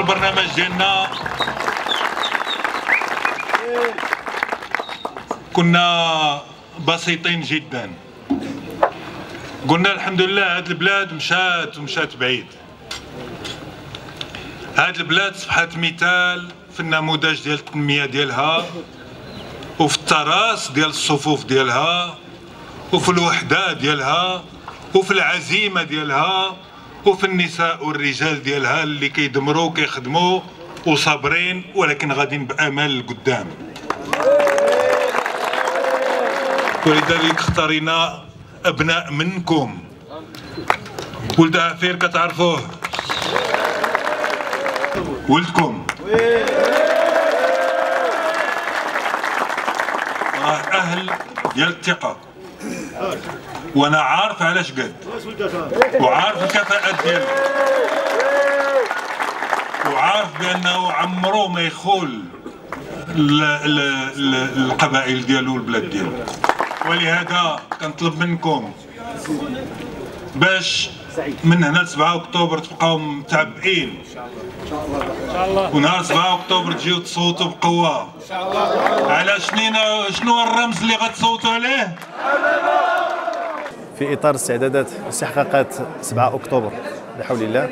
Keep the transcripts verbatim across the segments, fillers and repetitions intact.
البرنامج ديالنا كنا بسيطين جدا. قلنا الحمد لله هاد البلاد مشات ومشات بعيد. هاد البلاد صبحت مثال في النموذج ديال التنمية ديالها وفي التراص ديال الصفوف ديالها وفي الوحدة ديالها وفي العزيمة ديالها وفي النساء والرجال ديالها اللي كيدمروا وكيخدموا وصابرين ولكن غاديين بأمل لقدام. ولذلك اختارينا أبناء منكم. ولد عفير كتعرفوه، ولدكم راه أهل ديال الثقة، وأنا عارف علاش قد وعارف الكفاءات ديالو وعارف بأنه عمرو ما يخول القبائل ديالو والبلاد ديالو. ولهذا كنطلب منكم باش من هنا ل سبعة أكتوبر تبقاو متعبئين ان شاء الله، ونهار سبعة أكتوبر تجيو تصوتوا بقوه ان شاء الله. على شنو شنو الرمز اللي غتصوتوا عليه؟ في اطار استعدادات واستحقاقات سبعة أكتوبر بحول الله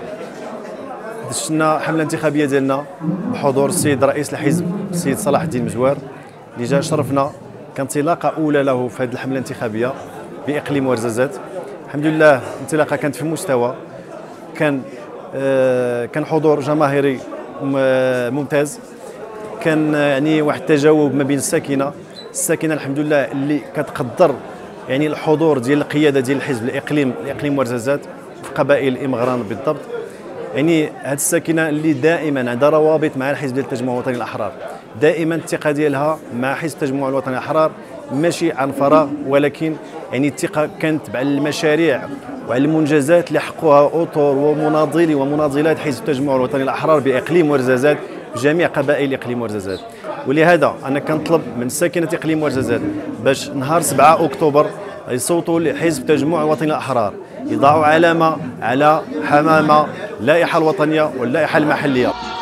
دشنا حمله انتخابيه ديالنا بحضور السيد رئيس الحزب السيد صلاح الدين مزوار اللي جا شرفنا كانطلاقه اولى له في هذه الحمله الانتخابيه باقليم ورزازات. الحمد لله الانطلاقه كانت في مستوى، كان آه كان حضور جماهيري ممتاز، كان يعني واحد التجاوب ما بين الساكنه الساكنه الحمد لله اللي كتقدر يعني الحضور ديال القياده ديال الحزب الاقليم الاقليم ورزازات في قبائل امغران بالضبط. يعني هذه الساكنه اللي دائما عندها روابط مع الحزب ديال التجمع الوطني الاحرار، دائما الثقه ديالها مع حزب التجمع الوطني الاحرار ماشي عن فراغ، ولكن يعني الثقه كانت على المشاريع وعلى المنجزات اللي حققوها اطر ومناضلي ومناضلات حزب التجمع الوطني الاحرار باقليم ورزازات بجميع قبائل اقليم ورزازات. ولهذا انا كنطلب من ساكنه اقليم ورزازات باش نهار سبعة أكتوبر يصوتوا لحزب التجمع الوطني الاحرار، يضعوا علامه على حمامه اللائحه الوطنيه واللائحه المحليه.